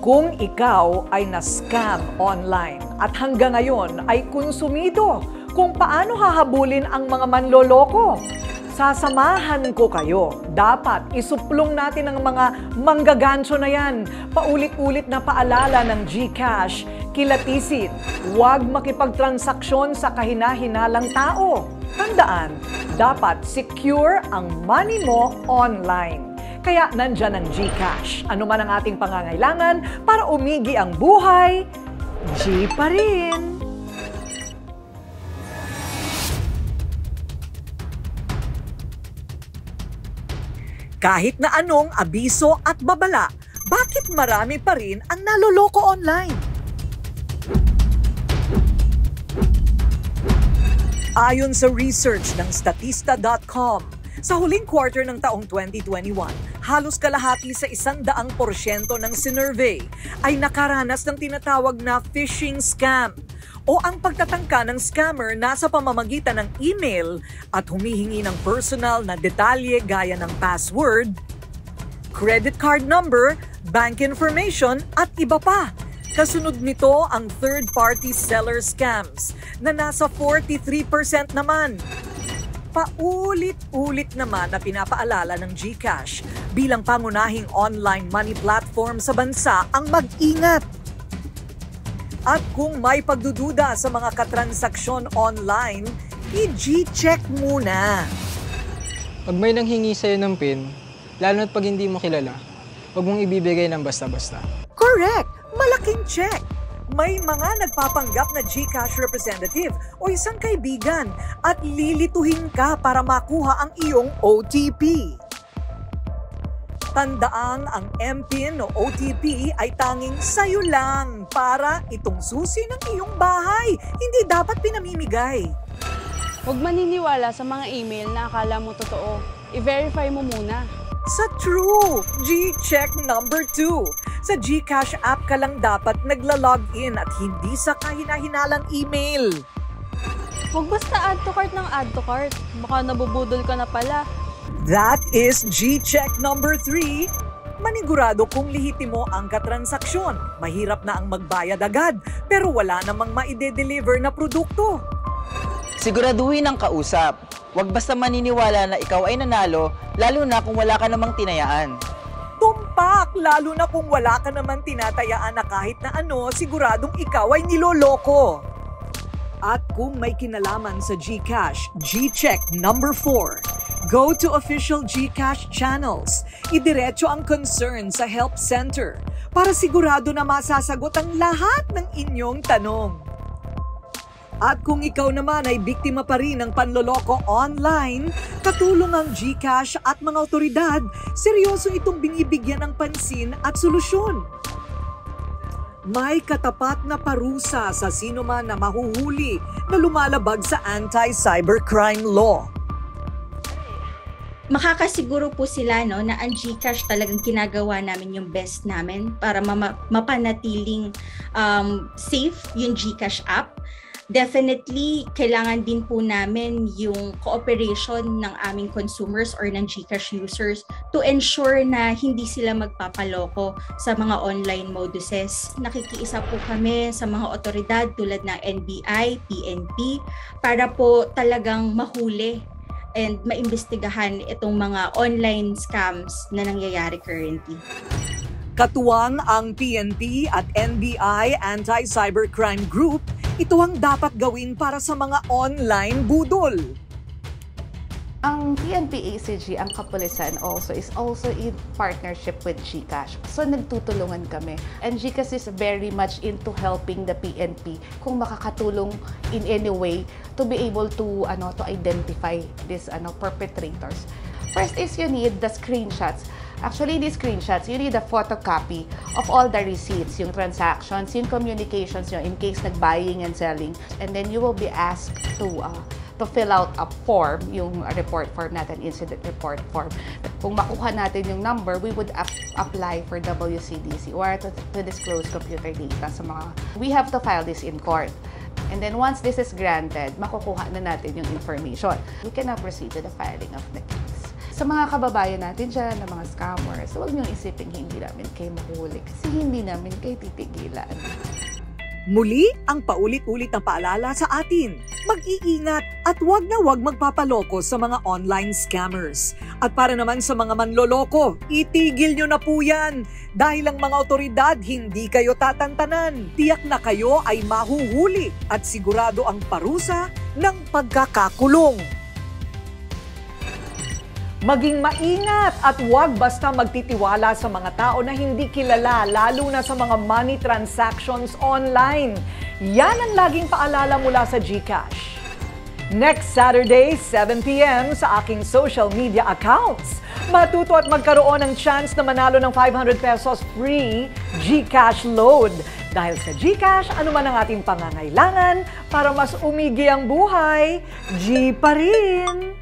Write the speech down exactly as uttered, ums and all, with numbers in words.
Kung ikaw ay na-scam online at hanggang ngayon ay konsumido kung paano hahabulin ang mga manloloko, sasamahan ko kayo. Dapat isuplong natin ang mga manggagancho na yan. Paulit-ulit na paalala ng GCash, kilatisin, huwag makipagtransaksyon sa kahina-hinalang tao. Tandaan, dapat secure ang money mo online. Kaya nandyan ang GCash. Ano man ang ating pangangailangan para umigi ang buhay, G pa rin. Kahit na anong abiso at babala, bakit marami pa rin ang naloloko online? Ayon sa research ng statista dot com, sa huling quarter ng taong twenty twenty-one, halos kalahati sa isang daang porsyento ng sinurvey ay nakaranas ng tinatawag na phishing scam o ang pagtatangka ng scammer nasa pamamagitan ng email at humihingi ng personal na detalye gaya ng password, credit card number, bank information at iba pa. Kasunod nito ang third-party seller scams na nasa forty-three percent naman. Paulit-ulit naman na pinapaalala ng GCash bilang pangunahing online money platform sa bansa ang mag-ingat. At kung may pagdududa sa mga katransaksyon online, i-G-check muna. Pag may nanghingi sa'yo ng PIN, lalo na't pag hindi mo kilala, huwag mong ibibigay ng basta-basta. Correct! Malaking check! May mga nagpapanggap na GCash representative o isang kaibigan at lilituhin ka para makuha ang iyong O T P. Tandaang ang M PIN o O T P ay tanging sayo lang para itong susi ng iyong bahay. Hindi dapat pinamimigay. Huwag maniniwala sa mga email na akala mo totoo. I-verify mo muna. Sa True, G-check number two. Sa GCash app ka lang dapat nagla-login at hindi sa kahina-hinalang email. Huwag basta add to cart ng add to cart. Baka nabubudol ka na pala. That is G-check number three. Manigurado kung lihitimo ang katransaksyon. Mahirap na ang magbayad agad, pero wala namang maide-deliver na produkto. Siguraduhin ang kausap. Huwag basta maniniwala na ikaw ay nanalo, lalo na kung wala ka namang tinayaan. Tumpak, lalo na kung wala ka naman tinatayaan na kahit na ano, siguradong ikaw ay niloloko. At kung may kinalaman sa GCash, G-check number four. Go to official GCash channels. Idiretso ang concern sa help center para sigurado na masasagot ang lahat ng inyong tanong. At kung ikaw naman ay biktima pa rin ng panloloko online, katulong ang GCash at mga otoridad, seryoso itong binibigyan ng pansin at solusyon. May katapat na parusa sa sino man na mahuhuli na lumalabag sa anti-cybercrime law. Makakasiguro po sila no, na ang GCash talagang ginagawa namin yung best namin para mama- mapanatiling um, safe yung GCash app. Definitely, kailangan din po namin yung cooperation ng aming consumers or ng GCash users to ensure na hindi sila magpapaloko sa mga online moduses. Nakikiisa po kami sa mga otoridad tulad ng N B I, P N P para po talagang mahuli and maimbestigahan itong mga online scams na nangyayari currently. Katuwang ang P N P at N B I Anti-Cybercrime Group, ito ang dapat gawin para sa mga online budol. Ang P N P A C G, ang kapulisan also, is also in partnership with GCash. So nagtutulungan kami. And GCash is very much into helping the P N P kung makakatulong in any way to be able to ano to identify these ano perpetrators. First is you need the screenshots. Actually, these screenshots, you need a photocopy of all the receipts, yung transactions, yung communications nyo in case nag-buying and selling. And then you will be asked to uh, to fill out a form, yung report form natin, incident report form. Kung makuha natin yung number, we would ap apply for W C D C or to, to disclose computer data sa mga... We have to file this in court. And then once this is granted, makukuha na natin yung information. We can now proceed to the filing of the case. Sa mga kababayan natin dyan, na mga scammers, huwag niyong isipin hindi namin kayo mahuli kasi hindi namin kayo titigilan. Muli, ang paulit-ulit na paalala sa atin. Mag-iingat at huwag na huwag magpapaloko sa mga online scammers. At para naman sa mga manloloko, itigil nyo na po yan. Dahil ang mga otoridad hindi kayo tatantanan. Tiyak na kayo ay mahuhuli at sigurado ang parusa ng pagkakakulong. Maging maingat at huwag basta magtitiwala sa mga tao na hindi kilala, lalo na sa mga money transactions online. Yan ang laging paalala mula sa GCash. Next Saturday, seven p m sa aking social media accounts, matuto at magkaroon ng chance na manalo ng five hundred pesos free GCash load. Dahil sa GCash, ano man ang ating pangangailangan para mas umigi ang buhay, G pa rin!